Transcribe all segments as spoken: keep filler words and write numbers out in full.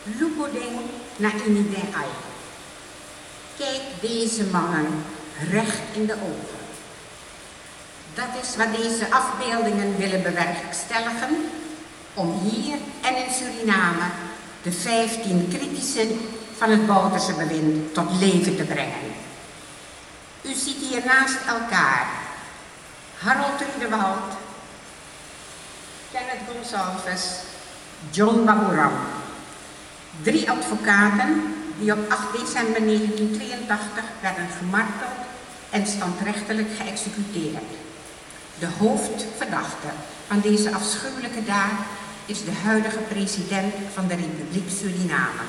Lupoding na inideng ay. Kijk deze mannen recht in de ogen. Dat is wat deze afbeeldingen willen bewerkstelligen, om hier en in Suriname de vijftien criticen van het Bouterse bewind tot leven te brengen. U ziet hier naast elkaar Harold Riedewald, Kenneth Gonsalves, John Baburam. Drie advocaten die op acht december negentienhonderdtweeëntachtig werden gemarteld en standrechtelijk geëxecuteerd. De hoofdverdachte van deze afschuwelijke daad is de huidige president van de Republiek Suriname.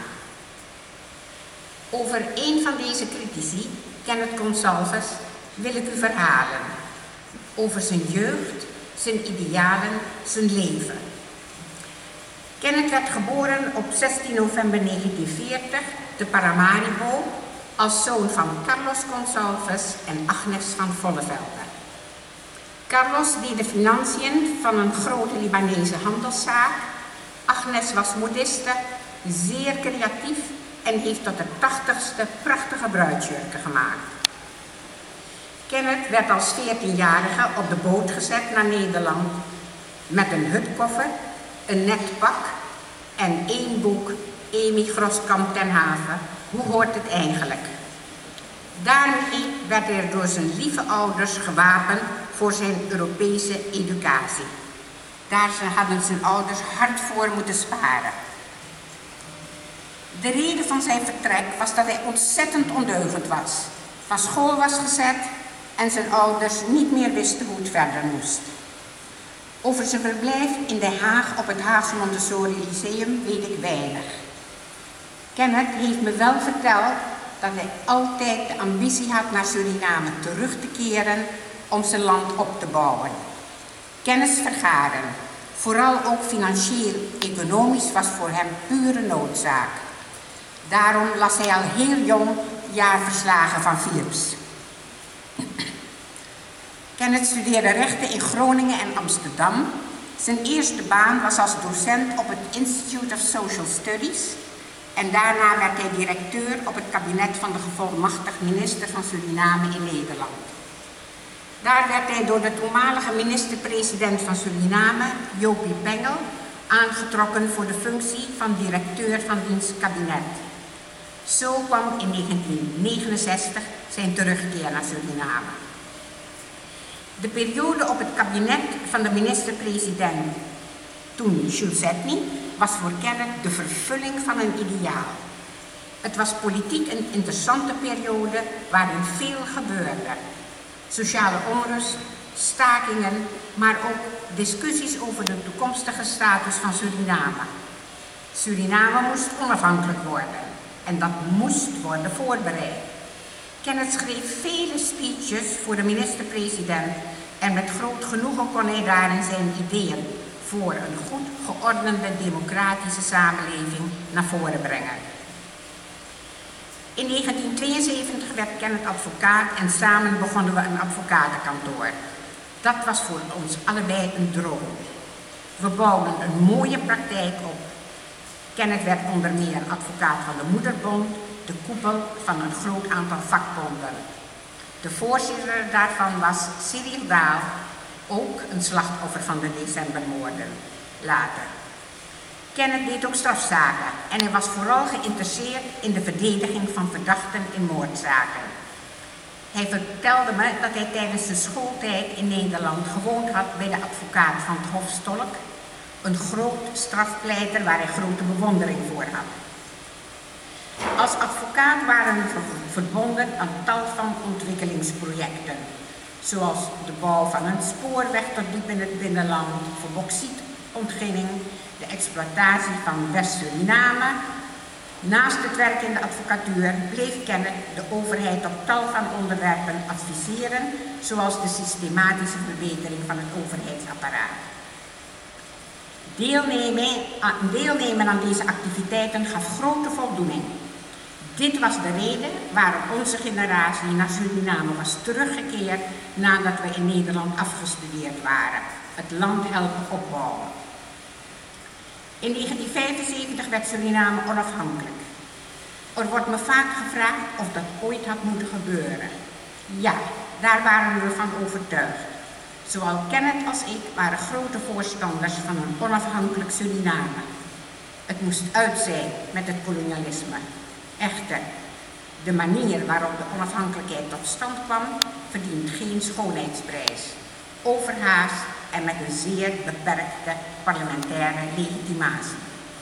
Over een van deze critici, Kenneth Gonsalves, wil ik u verhalen. Over zijn jeugd, zijn idealen, zijn leven. Kenneth werd geboren op zestien november negentienveertig te Paramaribo als zoon van Carlos Gonsalves en Agnes van Vollevelde. Carlos deed de financiën van een grote Libanese handelszaak. Agnes was modiste, zeer creatief en heeft tot de tachtigste prachtige bruidsjurken gemaakt. Kenneth werd als veertienjarige op de boot gezet naar Nederland met een hutkoffer, een net pak en één boek, Amy Groskamp ten Haven. Hoe hoort het eigenlijk? Daarmee werd hij door zijn lieve ouders gewapend voor zijn Europese educatie. Daar hadden zijn ouders hard voor moeten sparen. De reden van zijn vertrek was dat hij ontzettend ondeugend was, van school was gezet en zijn ouders niet meer wisten hoe het verder moest. Over zijn verblijf in Den Haag op het Haagse Montessori Lyceum weet ik weinig. Kenneth heeft me wel verteld dat hij altijd de ambitie had naar Suriname terug te keren om zijn land op te bouwen. Kennis vergaren, vooral ook financieel-economisch, was voor hem pure noodzaak. Daarom las hij al heel jong jaarverslagen van Philips. Kenneth studeerde rechten in Groningen en Amsterdam. Zijn eerste baan was als docent op het Institute of Social Studies en daarna werd hij directeur op het kabinet van de gevolmachtigd minister van Suriname in Nederland. Daar werd hij door de toenmalige minister-president van Suriname, Jopie Pengel, aangetrokken voor de functie van directeur van diens kabinet. Zo kwam in negentien negenenzestig zijn terugkeer naar Suriname. De periode op het kabinet van de minister-president, toen Jules Zetny, was voor Kenneth de vervulling van een ideaal. Het was politiek een interessante periode waarin veel gebeurde. Sociale onrust, stakingen, maar ook discussies over de toekomstige status van Suriname. Suriname moest onafhankelijk worden en dat moest worden voorbereid. Kenneth schreef vele speeches voor de minister-president en met groot genoegen kon hij daarin zijn ideeën voor een goed geordende democratische samenleving naar voren brengen. In negentien tweeënzeventig werd Kenneth advocaat en samen begonnen we een advocatenkantoor. Dat was voor ons allebei een droom. We bouwden een mooie praktijk op. Kenneth werd onder meer advocaat van de Moederbond, de koepel van een groot aantal vakbonden. De voorzitter daarvan was Cyril Daal, ook een slachtoffer van de decembermoorden, later. Kenneth deed ook strafzaken en hij was vooral geïnteresseerd in de verdediging van verdachten in moordzaken. Hij vertelde me dat hij tijdens zijn schooltijd in Nederland gewoond had bij de advocaat van het Hof Stolk, een groot strafpleiter waar hij grote bewondering voor had. Als advocaat waren we verbonden aan tal van ontwikkelingsprojecten, zoals de bouw van een spoorweg tot diep in het binnenland voor bauxietontginning, de exploitatie van West-Suriname. Naast het werk in de advocatuur bleef Kenneth de overheid op tal van onderwerpen adviseren, zoals de systematische verbetering van het overheidsapparaat. Deelnemen, deelnemen aan deze activiteiten gaf grote voldoening. Dit was de reden waarom onze generatie naar Suriname was teruggekeerd nadat we in Nederland afgestudeerd waren. Het land helpen opbouwen. In negentien vijfenzeventig werd Suriname onafhankelijk. Er wordt me vaak gevraagd of dat ooit had moeten gebeuren. Ja, daar waren we van overtuigd. Zowel Kenneth als ik waren grote voorstanders van een onafhankelijk Suriname. Het moest uit zijn met het kolonialisme. Echter, de manier waarop de onafhankelijkheid tot stand kwam, verdient geen schoonheidsprijs. Overhaast en met een zeer beperkte parlementaire legitimatie.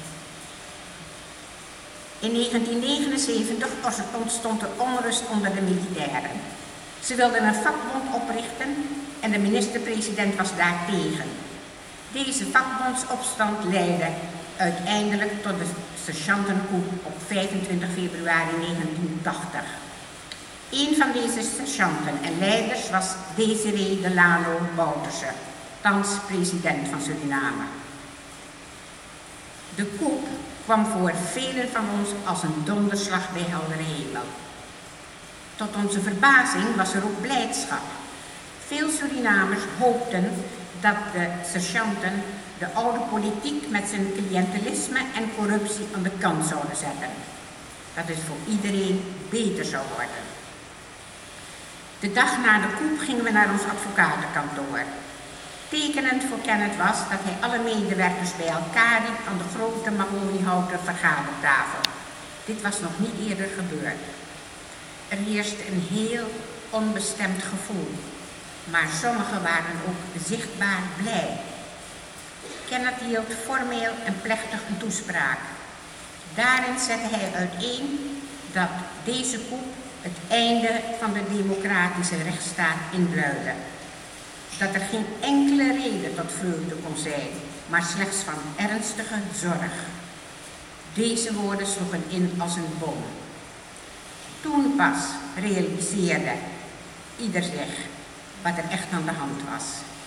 In negentien negenenzeventig ontstond er onrust onder de militairen. Ze wilden een vakbond oprichten en de minister-president was daartegen. Deze vakbondsopstand leidde uiteindelijk tot de sergeantencoup op vijfentwintig februari negentien tachtig. Een van deze sergeanten en leiders was Desiree Delano Bouterse, thans president van Suriname. De coup kwam voor velen van ons als een donderslag bij heldere hemel. Tot onze verbazing was er ook blijdschap. Veel Surinamers hoopten dat de sergeanten de oude politiek met zijn cliëntelisme en corruptie aan de kant zouden zetten. Dat het voor iedereen beter zou worden. De dag na de coup gingen we naar ons advocatenkantoor. Tekenend voor Kenneth was dat hij alle medewerkers bij elkaar riep aan de grote mahoniehouten vergadertafel. Dit was nog niet eerder gebeurd. Er heerste een heel onbestemd gevoel, maar sommigen waren ook zichtbaar blij. Kenneth hield formeel en plechtig een toespraak. Daarin zette hij uiteen dat deze coup het einde van de democratische rechtsstaat inluidde. Dat er geen enkele reden tot vreugde kon zijn, maar slechts van ernstige zorg. Deze woorden sloegen in als een bom. Toen pas realiseerde ieder zich wat er echt aan de hand was.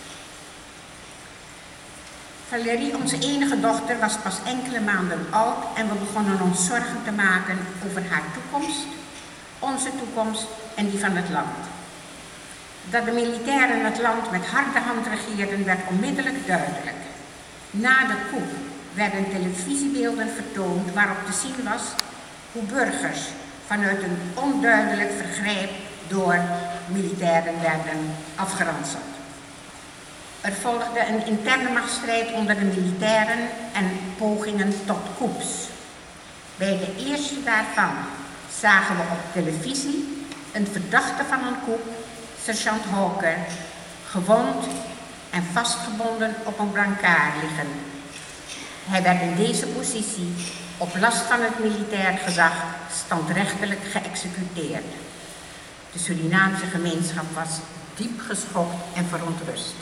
Valerie, onze enige dochter, was pas enkele maanden oud en we begonnen ons zorgen te maken over haar toekomst, onze toekomst en die van het land. Dat de militairen het land met harde hand regeerden werd onmiddellijk duidelijk. Na de coup werden televisiebeelden vertoond waarop te zien was hoe burgers vanuit een onduidelijk vergrijp door militairen werden afgeranseld. Er volgde een interne machtsstrijd onder de militairen en pogingen tot coups. Bij de eerste daarvan zagen we op televisie een verdachte van een coup, sergeant Hawker, gewond en vastgebonden op een brancard liggen. Hij werd in deze positie op last van het militair gezag standrechtelijk geëxecuteerd. De Surinaamse gemeenschap was diep geschokt en verontrust.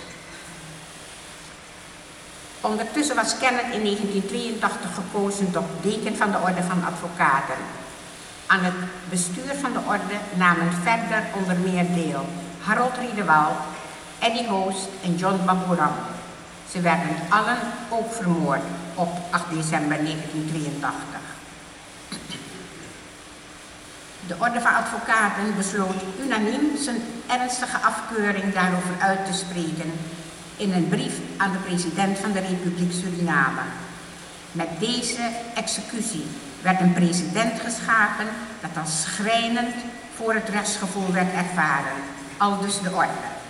Ondertussen was Kenneth in negentien tweeëntachtig gekozen tot deken van de Orde van Advocaten. Aan het bestuur van de orde namen verder onder meer deel Harold Riedewald, Eddie Hoost en John Baburam. Ze werden allen ook vermoord op acht december negentien tweeëntachtig. De Orde van Advocaten besloot unaniem zijn ernstige afkeuring daarover uit te spreken in een brief aan de president van de Republiek Suriname. Met deze executie werd een president geschapen dat als schrijnend voor het rechtsgevoel werd ervaren, aldus de orde.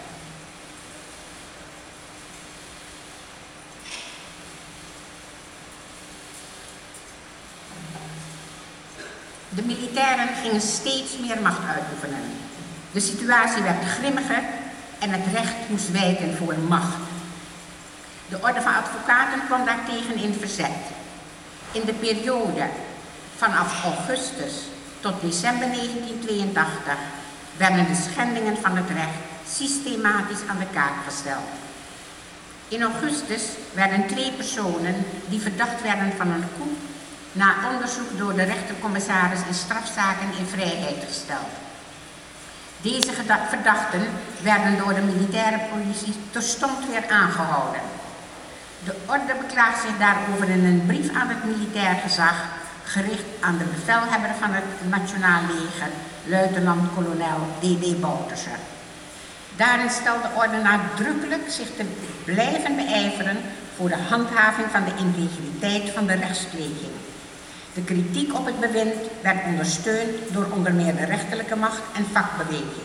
De militairen gingen steeds meer macht uitoefenen. De situatie werd grimmiger en het recht moest wijken voor macht. De Orde van Advocaten kwam daartegen in verzet. In de periode vanaf augustus tot december negentien tweeëntachtig werden de schendingen van het recht systematisch aan de kaak gesteld. In augustus werden twee personen die verdacht werden van een coup na onderzoek door de rechtercommissaris in strafzaken in vrijheid gesteld. Deze verdachten werden door de militaire politie terstond weer aangehouden. De orde beklaagt zich daarover in een brief aan het militair gezag, gericht aan de bevelhebber van het Nationaal Leger, luitenant-kolonel D D Bouterse. Daarin stelt de orde nadrukkelijk zich te blijven beijveren voor de handhaving van de integriteit van de rechtspleging. De kritiek op het bewind werd ondersteund door onder meer de rechterlijke macht en vakbeweging.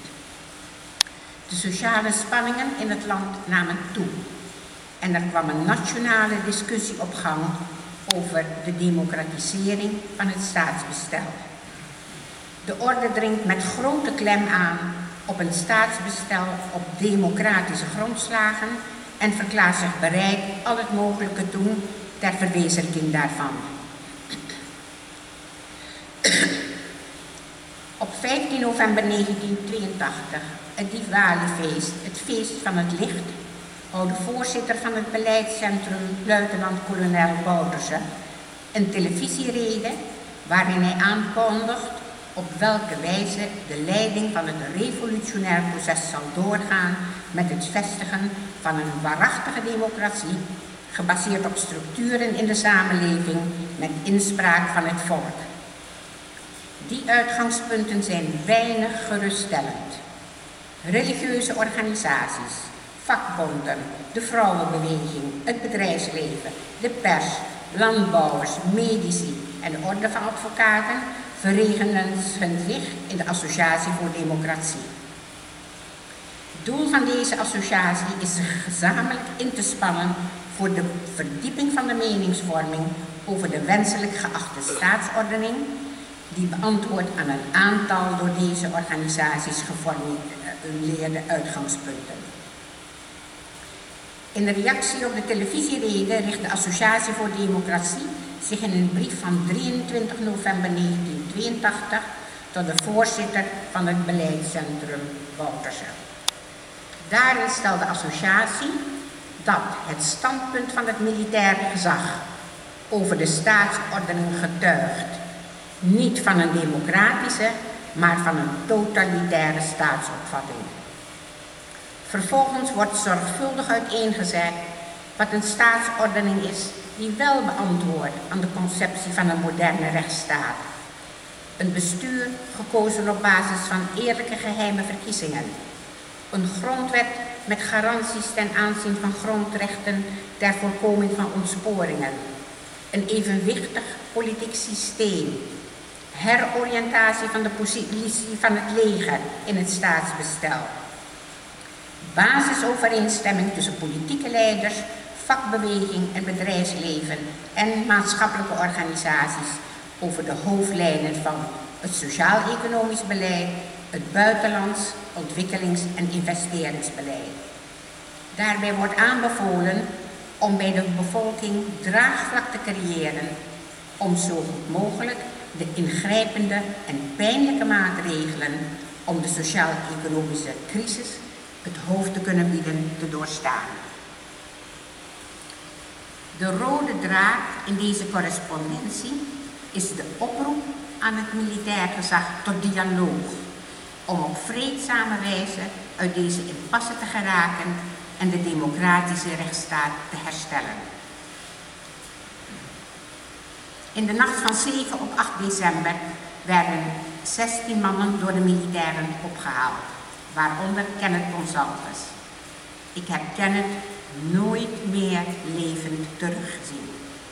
De sociale spanningen in het land namen toe en er kwam een nationale discussie op gang over de democratisering van het staatsbestel. De orde dringt met grote klem aan op een staatsbestel op democratische grondslagen en verklaart zich bereid al het mogelijke te doen ter verwezenlijking daarvan. Op vijftien november negentienhonderdtweeëntachtig, het Diwali-feest, het feest van het licht, houdt de voorzitter van het beleidscentrum, luitenant-kolonel Bouterse, een televisierede waarin hij aankondigt op welke wijze de leiding van het revolutionair proces zal doorgaan met het vestigen van een waarachtige democratie, gebaseerd op structuren in de samenleving met inspraak van het volk. Die uitgangspunten zijn weinig geruststellend. Religieuze organisaties, vakbonden, de vrouwenbeweging, het bedrijfsleven, de pers, landbouwers, medici en de orde van advocaten verenigen zich in de Associatie voor Democratie. Het doel van deze associatie is zich gezamenlijk in te spannen voor de verdieping van de meningsvorming over de wenselijk geachte staatsordening, die beantwoordt aan een aantal door deze organisaties geformuleerde uitgangspunten. In reactie op de televisierede richt de Associatie voor Democratie zich in een brief van drieëntwintig november negentienhonderdtweeëntachtig tot de voorzitter van het beleidscentrum Bouterse. Daarin stelt de associatie dat het standpunt van het militaire gezag over de staatsordening getuigt niet van een democratische, maar van een totalitaire staatsopvatting. Vervolgens wordt zorgvuldig uiteengezet wat een staatsordening is die wel beantwoordt aan de conceptie van een moderne rechtsstaat. Een bestuur gekozen op basis van eerlijke geheime verkiezingen. Een grondwet met garanties ten aanzien van grondrechten ter voorkoming van ontsporingen. Een evenwichtig politiek systeem. Heroriëntatie van de positie van het leger in het staatsbestel. Basisovereenstemming tussen politieke leiders, vakbeweging en bedrijfsleven en maatschappelijke organisaties over de hoofdlijnen van het sociaal-economisch beleid, het buitenlands, ontwikkelings- en investeringsbeleid. Daarbij wordt aanbevolen om bij de bevolking draagvlak te creëren om zo goed mogelijk de ingrijpende en pijnlijke maatregelen om de sociaal-economische crisis het hoofd te kunnen bieden te doorstaan. De rode draad in deze correspondentie is de oproep aan het militair gezag tot dialoog, om op vreedzame wijze uit deze impasse te geraken en de democratische rechtsstaat te herstellen. In de nacht van zeven op acht december werden zestien mannen door de militairen opgehaald, waaronder Kenneth Gonsalves. Ik heb Kenneth nooit meer levend teruggezien.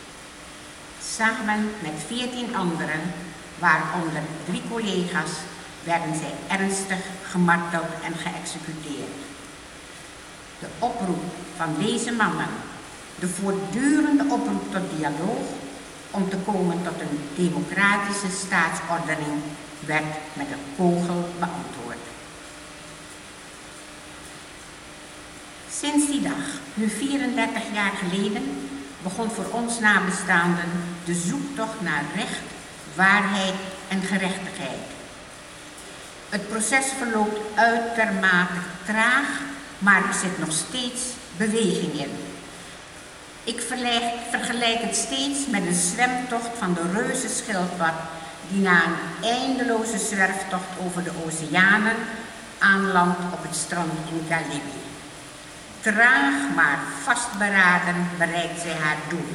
Samen met veertien anderen, waaronder drie collega's, werden zij ernstig gemarteld en geëxecuteerd. De oproep van deze mannen, de voortdurende oproep tot dialoog om te komen tot een democratische staatsordening, werd met een kogel beantwoord. Sinds die dag, nu vierendertig jaar geleden, begon voor ons nabestaanden de zoektocht naar recht, waarheid en gerechtigheid. Het proces verloopt uitermate traag, maar er zit nog steeds beweging in. Ik vergelijk het steeds met een zwemtocht van de reuzenschildpad die na een eindeloze zwerftocht over de oceanen aanlandt op het strand in Calibi. Traag maar vastberaden bereikt zij haar doel.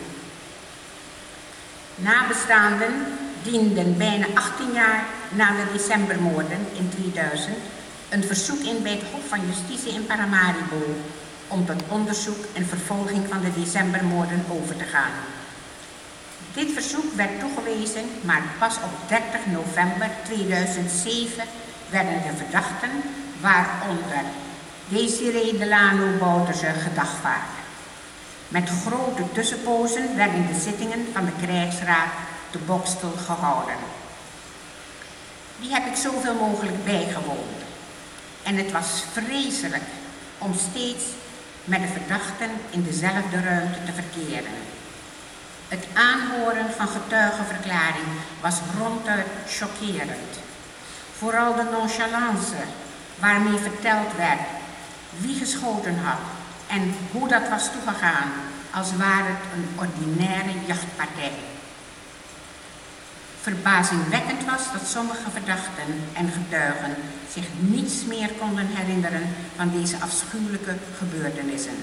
Nabestaanden dienden bijna achttien jaar na de decembermoorden in tweeduizend een verzoek in bij het Hof van Justitie in Paramaribo om tot onderzoek en vervolging van de decembermoorden over te gaan. Dit verzoek werd toegewezen, maar pas op dertig november tweeduizend zeven werden de verdachten, waaronder Desiree Delano Bouterse, gedagvaard. Met grote tussenpozen werden de zittingen van de krijgsraad te Bokstel gehouden. Die heb ik zoveel mogelijk bijgewoond. En het was vreselijk om steeds met de verdachten in dezelfde ruimte te verkeren. Het aanhoren van getuigenverklaring was ronduit chockerend. Vooral de nonchalance waarmee verteld werd wie geschoten had en hoe dat was toegegaan, als ware het een ordinaire jachtpartij. Verbazingwekkend was dat sommige verdachten en getuigen zich niets meer konden herinneren van deze afschuwelijke gebeurtenissen.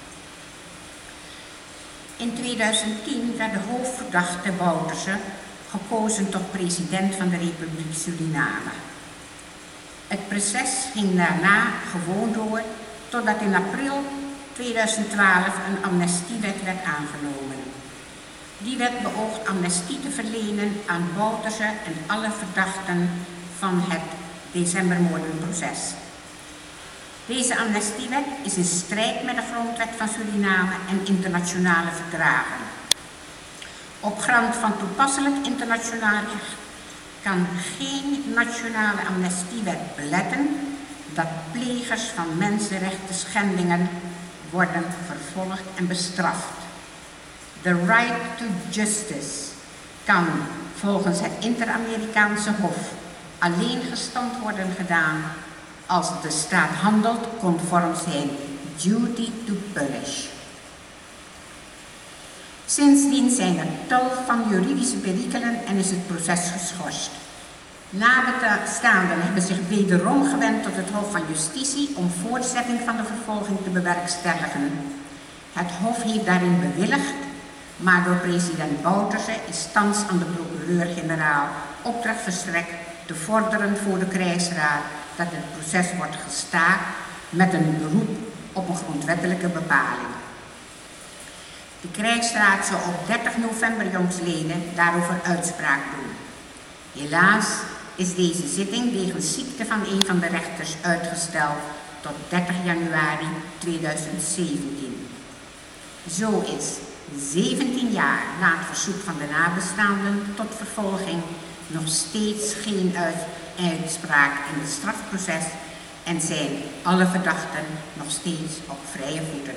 In tweeduizend tien werd de hoofdverdachte Bouterse gekozen tot president van de Republiek Suriname. Het proces ging daarna gewoon door totdat in april tweeduizend twaalf een amnestiewet werd aangenomen. Die wet beoogt amnestie te verlenen aan Bouterse en alle verdachten van het decembermoordenproces. Deze amnestiewet is in strijd met de grondwet van Suriname en internationale verdragen. Op grond van toepasselijk internationaal recht kan geen nationale amnestiewet beletten dat plegers van mensenrechten schendingen worden vervolgd en bestraft. The right to justice kan volgens het Inter-Amerikaanse Hof alleen gestand worden gedaan als de staat handelt conform zijn duty to punish. Sindsdien zijn er tal van juridische perikelen en is het proces geschorst. Nabestaanden hebben zich wederom gewend tot het Hof van Justitie om voortzetting van de vervolging te bewerkstelligen. Het Hof heeft daarin bewilligd, maar door president Bouterse is thans aan de procureur-generaal opdracht verstrekt te vorderen voor de krijgsraad dat het proces wordt gestaakt met een beroep op een grondwettelijke bepaling. De krijgsraad zou op dertig november jongstleden daarover uitspraak doen. Helaas is deze zitting wegens ziekte van een van de rechters uitgesteld tot dertig januari tweeduizend zeventien. Zo is zeventien jaar na het verzoek van de nabestaanden tot vervolging nog steeds geen uitspraak in het strafproces en zijn alle verdachten nog steeds op vrije voeten.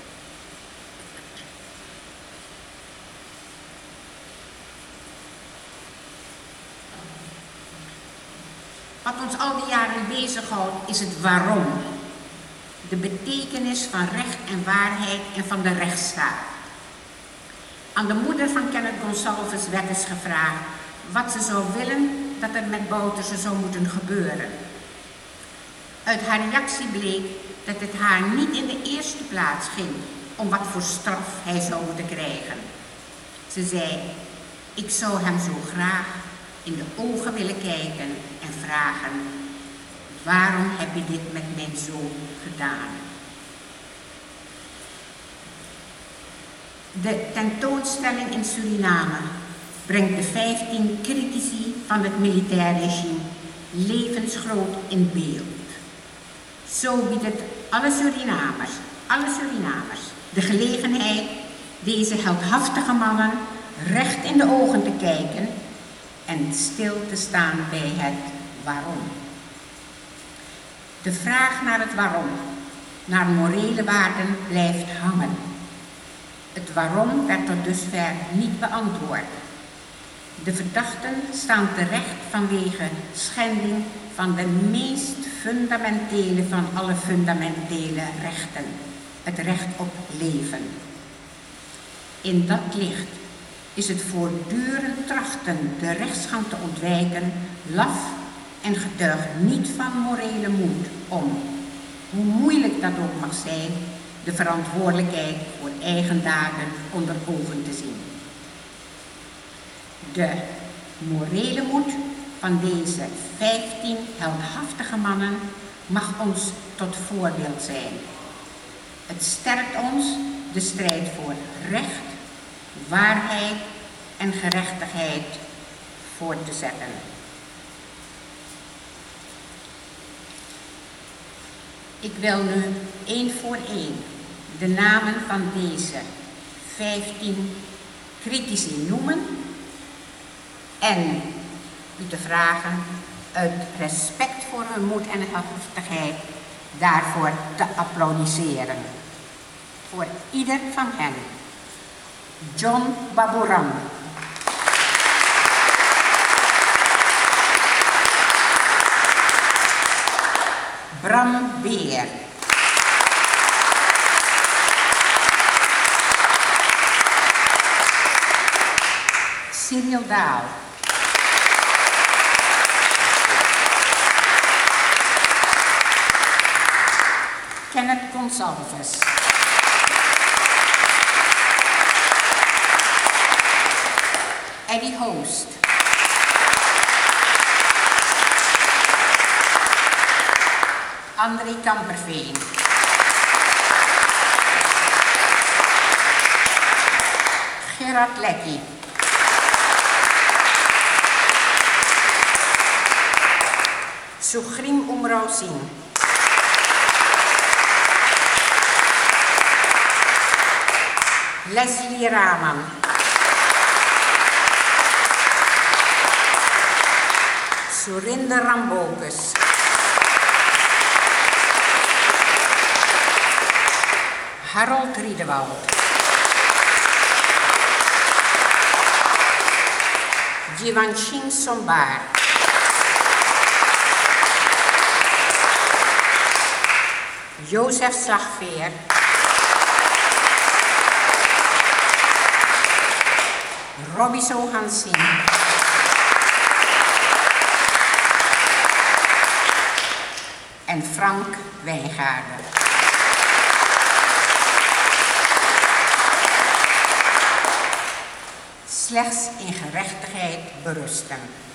Wat ons al die jaren bezighoudt is het waarom. De betekenis van recht en waarheid en van de rechtsstaat. Aan de moeder van Kenneth Gonsalves werd eens gevraagd wat ze zou willen dat er met Bouterse zou moeten gebeuren. Uit haar reactie bleek dat het haar niet in de eerste plaats ging om wat voor straf hij zou moeten krijgen. Ze zei, ik zou hem zo graag in de ogen willen kijken en vragen, waarom heb je dit met mijn zoon gedaan? De tentoonstelling in Suriname brengt de vijftien critici van het militair regime levensgroot in beeld. Zo biedt het alle Surinamers, alle Surinamers de gelegenheid deze heldhaftige mannen recht in de ogen te kijken en stil te staan bij het waarom. De vraag naar het waarom, naar morele waarden, blijft hangen. Het waarom werd tot dusver niet beantwoord. De verdachten staan terecht vanwege schending van de meest fundamentele van alle fundamentele rechten, het recht op leven. In dat licht is het voortdurend trachten de rechtsgang te ontwijken laf en getuigt niet van morele moed om, hoe moeilijk dat ook mag zijn, de verantwoordelijkheid voor eigen daden onder ogen te zien. De morele moed van deze vijftien heldhaftige mannen mag ons tot voorbeeld zijn. Het sterkt ons de strijd voor recht, waarheid en gerechtigheid voort te zetten. Ik wil nu één voor één de namen van deze vijftien critici noemen en u te vragen uit respect voor hun moed en heftigheid daarvoor te applaudisseren. Voor ieder van hen. John Baburam. Bram Beer. Cyril Daal. Kenneth Gonsalves. Eddie Hoost. André Kamperveen. Gerard Lekkie. Sugrim Umrao Singh. Leslie Raman. Surinder Rambokus. Harold Riedewald. Jiwanshin Sombaar. Jozef Slagveer. Robbie Sohansin. En Frank Wijngaarden. Slechts in gerechtigheid berusten.